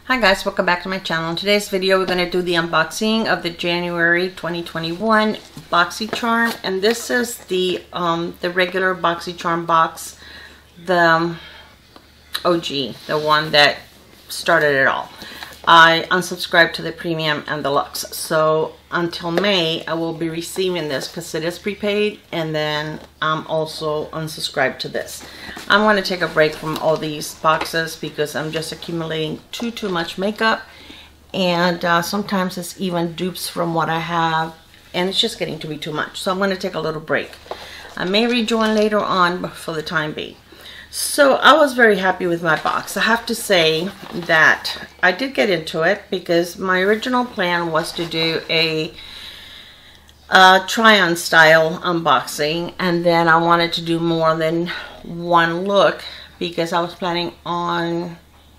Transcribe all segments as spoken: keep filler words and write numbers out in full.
Hi guys, welcome back to my channel. In today's video we're going to do the unboxing of the January twenty twenty-one BoxyCharm, and this is the um, the regular BoxyCharm box, the um, O G, the one that started it all. I unsubscribed to the premium and the luxe, so until May I will be receiving this because it is prepaid, and then I'm also unsubscribed to this. I'm going to take a break from all these boxes because I'm just accumulating too too much makeup, and uh, sometimes it's even dupes from what I have, and it's just getting to be too much. So I'm going to take a little break. I may rejoin later on, but for the time being. So I was very happy with my box. I have to say that I did get into it because my original plan was to do a, a try-on style unboxing, and then I wanted to do more than one look because I was planning on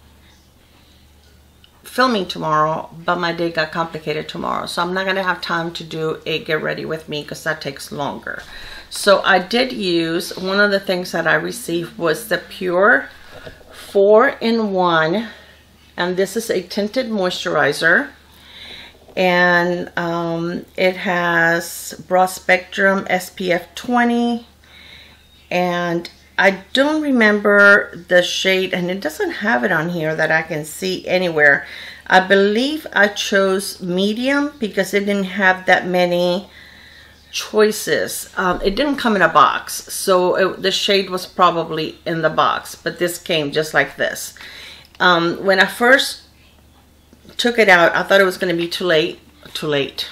filming tomorrow, but my day got complicated tomorrow, so I'm not gonna have time to do a get ready with me because that takes longer. So I did use, one of the things that I received was the Pure four in one, and this is a tinted moisturizer, and um, it has broad spectrum S P F twenty, and I don't remember the shade, and it doesn't have it on here that I can see anywhere. I believe I chose medium because it didn't have that many choices. Um, it didn't come in a box, so it, the shade was probably in the box, but this came just like this. Um, when I first took it out, I thought it was going to be too late, too late,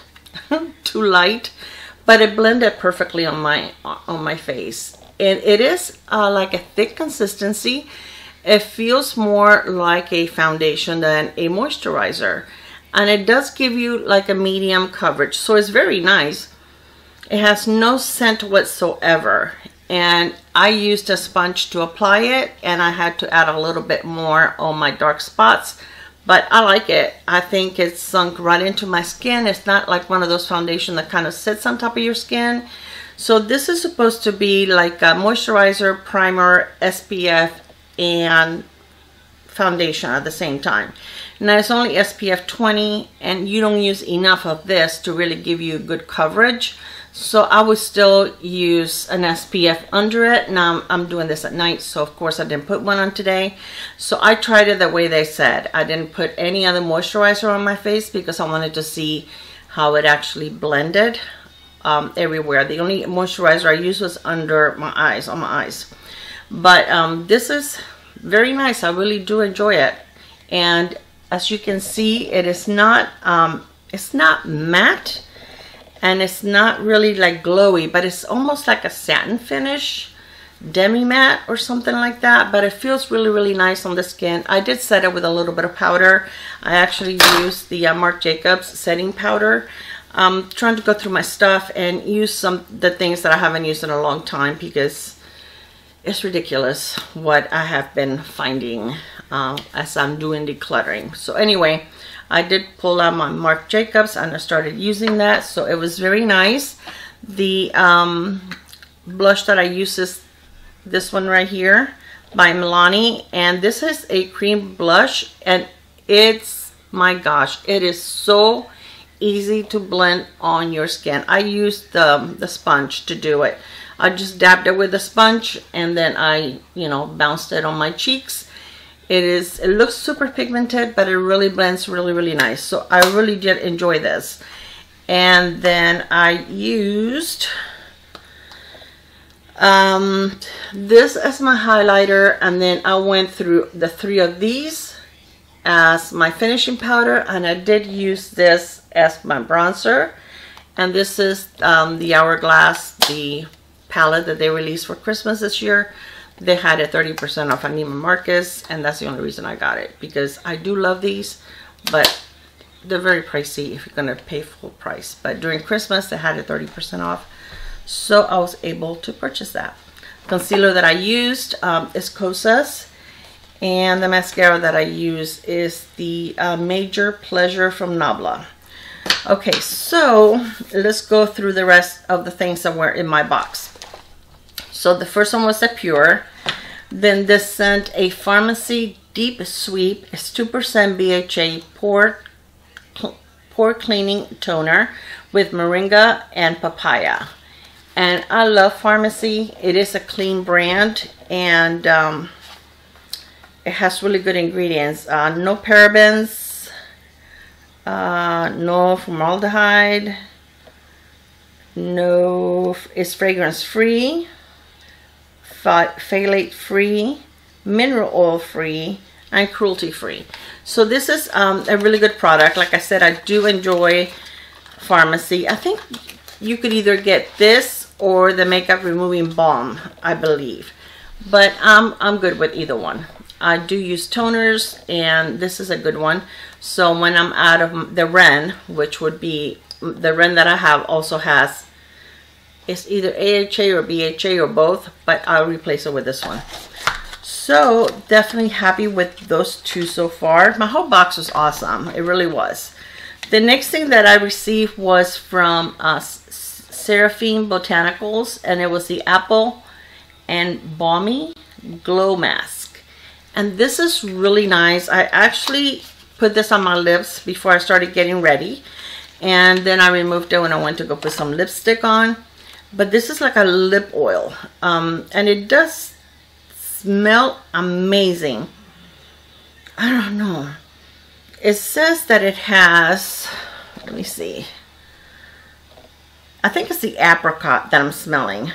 too light, but it blended perfectly on my on my face. And it is uh, like a thick consistency. It feels more like a foundation than a moisturizer, and it does give you like a medium coverage, so it's very nice. It has no scent whatsoever, and I used a sponge to apply it, and I had to add a little bit more on my dark spots, but I like it. I think it's sunk right into my skin. It's not like one of those foundations that kind of sits on top of your skin. So this is supposed to be like a moisturizer, primer, S P F, and foundation at the same time. Now it's only S P F twenty, and you don't use enough of this to really give you good coverage. So I would still use an S P F under it. Now I'm doing this at night, so of course I didn't put one on today. So I tried it the way they said. I didn't put any other moisturizer on my face because I wanted to see how it actually blended um, everywhere. The only moisturizer I used was under my eyes, on my eyes. But um, this is very nice. I really do enjoy it. And as you can see, it is not, um, it's not matte. And it's not really like glowy, but it's almost like a satin finish, demi matte or something like that, but it feels really really nice on the skin. I did set it with a little bit of powder. I actually used the uh, Marc Jacobs setting powder. I'm trying to go through my stuff and use some the things that I haven't used in a long time because it's ridiculous what I have been finding uh, as I'm doing decluttering. So anyway, I did pull out my Marc Jacobs and I started using that, so it was very nice. The um, blush that I use is this one right here by Milani, and this is a cream blush, and it's, my gosh, it is so easy to blend on your skin. I used the, the sponge to do it. I just dabbed it with the sponge, and then I, you know, bounced it on my cheeks. It is, it looks super pigmented, but it really blends really, really nice. So I really did enjoy this. And then I used um, this as my highlighter, and then I went through the three of these as my finishing powder, and I did use this as my bronzer. And this is um, the Hourglass, the palette that they released for Christmas this year. They had it thirty percent off on Neiman Marcus, and that's the only reason I got it, because I do love these, but they're very pricey if you're going to pay full price. But during Christmas, they had it thirty percent off, so I was able to purchase that. Concealer that I used um, is Kosas, and the mascara that I use is the uh, Major Pleasure from Nabla. Okay, so let's go through the rest of the things that were in my box. So the first one was the Pure. Then this sent a Pharmacy Deep Sweep. It's two percent B H A pore, pore cleaning toner with moringa and papaya. And I love Pharmacy. It is a clean brand, and um, it has really good ingredients. Uh, no parabens, uh, no formaldehyde, no, it's fragrance free, phthalate free, mineral oil free, and cruelty free. So this is um, a really good product. Like I said, I do enjoy Pharmacy. I think you could either get this or the makeup removing balm, I believe, but I'm, I'm good with either one. I do use toners, and this is a good one. So when I'm out of the Ren, which would be the Ren that I have also has, it's either A H A or B H A or both, but I'll replace it with this one. So definitely happy with those two so far. My whole box was awesome. It really was. The next thing that I received was from uh, Seraphine Botanicals, and it was the Apple and Balmy Glow Mask. And this is really nice. I actually put this on my lips before I started getting ready, and then I removed it when I went to go put some lipstick on. But this is like a lip oil, um, and it does smell amazing. I don't know. It says that it has, let me see, I think it's the apricot that I'm smelling.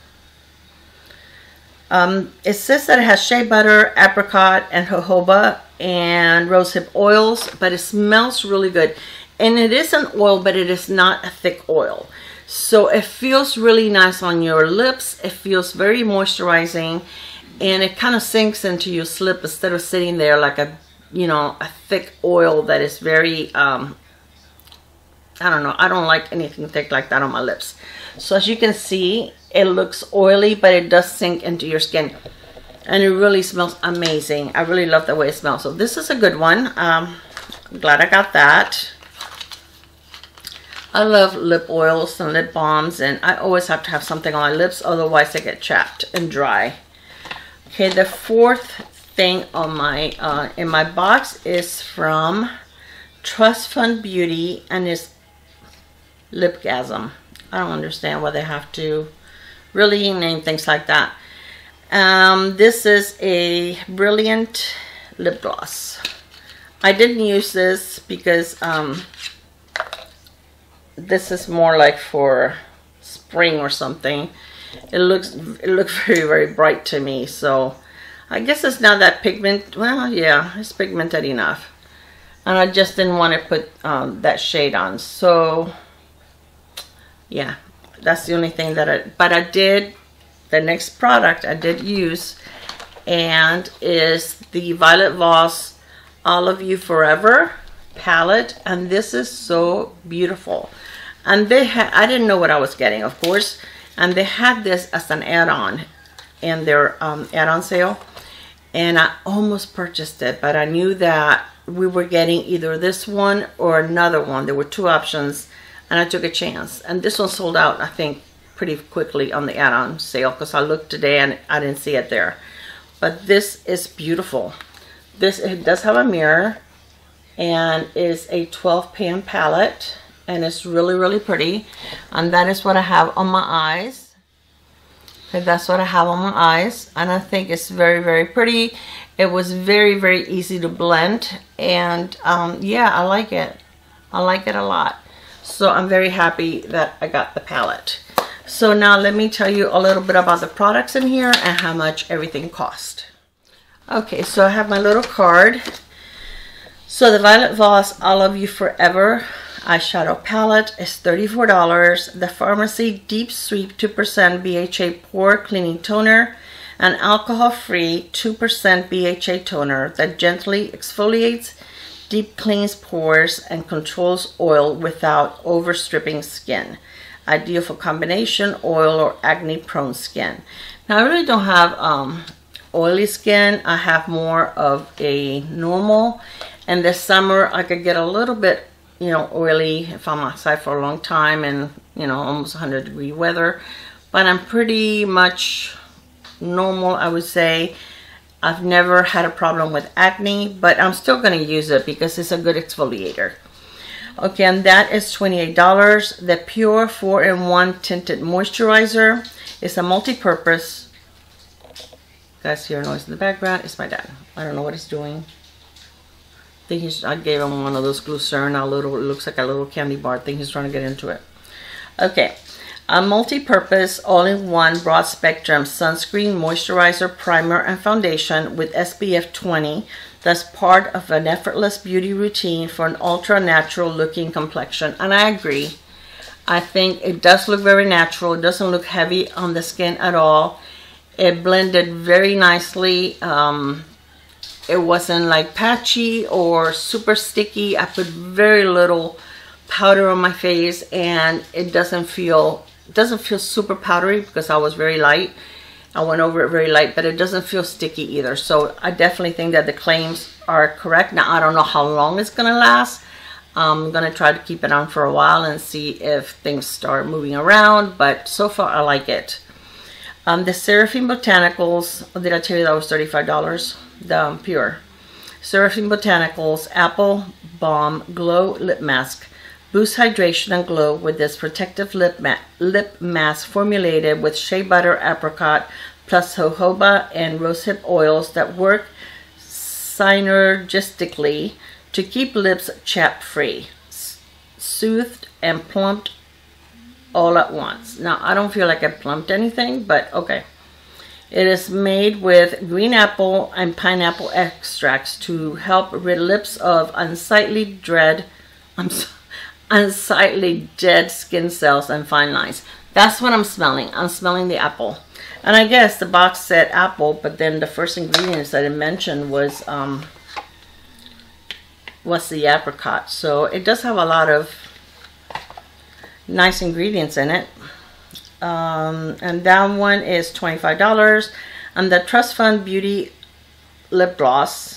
Um, it says that it has shea butter, apricot, and jojoba, and rosehip oils, but it smells really good. And it is an oil, but it is not a thick oil. So it feels really nice on your lips. It feels very moisturizing, and it kind of sinks into your lip instead of sitting there like a, you know, a thick oil that is very, um, I don't know. I don't like anything thick like that on my lips. So as you can see, it looks oily, but it does sink into your skin. And it really smells amazing. I really love the way it smells. So this is a good one. Um, I'm glad I got that. I love lip oils and lip balms, and I always have to have something on my lips, otherwise they get chapped and dry. Okay, the fourth thing on my uh, in my box is from Trust Fund Beauty, and it's Lipgasm. I don't understand why they have to really name things like that. Um, this is a brilliant lip gloss. I didn't use this because um, this is more like for spring or something. It looks it looks very very bright to me, so I guess it's not that pigment. Well, yeah, it's pigmented enough, and I just didn't want to put um, that shade on. So yeah, that's the only thing that I. But I did. The next product I did use, and is the Violet Voss Olive You Forever palette, and this is so beautiful. And they had, I didn't know what I was getting, of course, and they had this as an add-on in their um, add-on sale, and I almost purchased it, but I knew that we were getting either this one or another one. There were two options, and I took a chance, and this one sold out, I think, pretty quickly on the add-on sale, because I looked today and I didn't see it there. But this is beautiful. This, it does have a mirror, and is a twelve pan palette, and it's really really pretty. And that is what I have on my eyes. Okay, that's what I have on my eyes, and I think it's very very pretty. It was very very easy to blend, and um, yeah, I like it. I like it a lot. So I'm very happy that I got the palette. So now let me tell you a little bit about the products in here and how much everything cost. Okay, so I have my little card. So the Violet Voss Olive You Forever eyeshadow palette is thirty-four dollars. The Pharmacy Deep Sweep two percent B H A Pore Cleaning Toner, an alcohol-free two percent B H A toner that gently exfoliates, deep cleans pores, and controls oil without overstripping skin. Ideal for combination oil or acne-prone skin. Now I really don't have um, oily skin. I have more of a normal. And this summer I could get a little bit, you know, oily if I'm outside for a long time and, you know, almost one hundred degree weather. But I'm pretty much normal, I would say. I've never had a problem with acne, but I'm still going to use it because it's a good exfoliator. Okay, and that is twenty-eight dollars. The Pure four in one Tinted Moisturizer is a multi-purpose. Guys, hear noise in the background. It's my dad. I don't know what he's doing. I think he's, I gave him one of those Glucerin, a little, it looks like a little candy bar. I think he's trying to get into it. Okay, a multi-purpose, all-in-one, broad-spectrum sunscreen, moisturizer, primer, and foundation with S P F twenty. That's part of an effortless beauty routine for an ultra-natural looking complexion. And I agree. I think it does look very natural. It doesn't look heavy on the skin at all. It blended very nicely. Um, it wasn't like patchy or super sticky. I put very little powder on my face, and it doesn't feel it doesn't feel super powdery because I was very light. I went over it very light, but it doesn't feel sticky either. So I definitely think that the claims are correct. Now, I don't know how long it's going to last. I'm going to try to keep it on for a while and see if things start moving around. But so far, I like it. Um, the Seraphim Botanicals, did I tell you that was thirty-five dollars? The um, Pure. Seraphim Botanicals Apple Balm Glow Lip Mask. Boost hydration and glow with this protective lip, ma lip mask formulated with shea butter, apricot, plus jojoba and rosehip oils that work synergistically to keep lips chapped-free, soothed and plumped all at once. Now, I don't feel like I plumped anything, but okay. It is made with green apple and pineapple extracts to help rid lips of unsightly dread. I'm sorry. Unsightly dead skin cells and fine lines. That's what I'm smelling. I'm smelling the apple. And I guess the box said apple, but then the first ingredients that it mentioned was um was the apricot. So it does have a lot of nice ingredients in it. Um, and that one is twenty-five dollars. And the Trust Fund Beauty Lip Gloss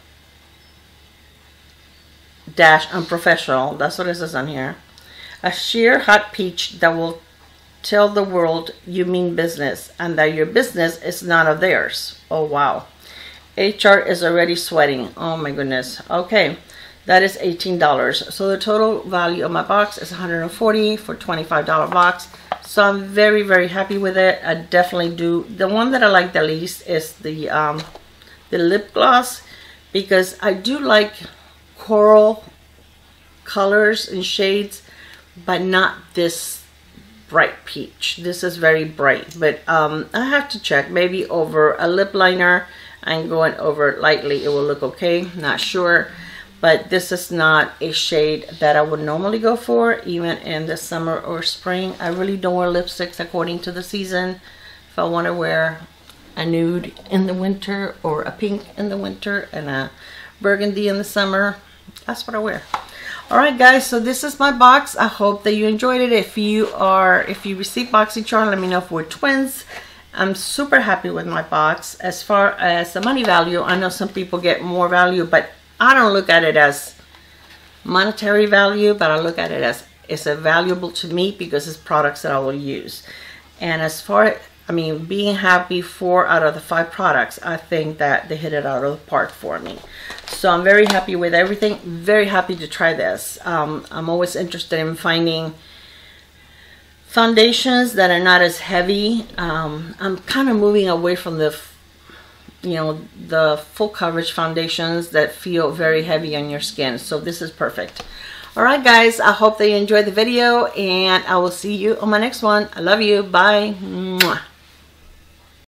dash unprofessional, that's what it says on here. A sheer hot peach that will tell the world you mean business and that your business is none of theirs. Oh wow. H R is already sweating. Oh my goodness. Okay, that is eighteen dollars. So the total value of my box is one hundred forty dollars for a twenty-five dollar box. So I'm very, very happy with it. I definitely do. The one that I like the least is the um, the lip gloss, because I do like coral colors and shades, but not this bright peach. This is very bright, but um, I have to check. Maybe over a lip liner and going over it lightly, it will look okay. Not sure, but this is not a shade that I would normally go for, even in the summer or spring. I really don't wear lipsticks according to the season. If I want to wear a nude in the winter or a pink in the winter and a burgundy in the summer, that's what I wear. All right, guys, so this is my box. I hope that you enjoyed it. If you are, if you receive BoxyCharm, let me know if we're twins. I'm super happy with my box. As far as the money value, I know some people get more value, but I don't look at it as monetary value, but I look at it as it's a valuable to me because it's products that I will use. And as far, I mean, being happy, four out of the five products, I think that they hit it out of the park for me. So I'm very happy with everything. Very happy to try this. Um, I'm always interested in finding foundations that are not as heavy. Um, I'm kind of moving away from the, you know, the full coverage foundations that feel very heavy on your skin. So this is perfect. All right, guys, I hope that you enjoyed the video, and I will see you on my next one. I love you. Bye. Mwah.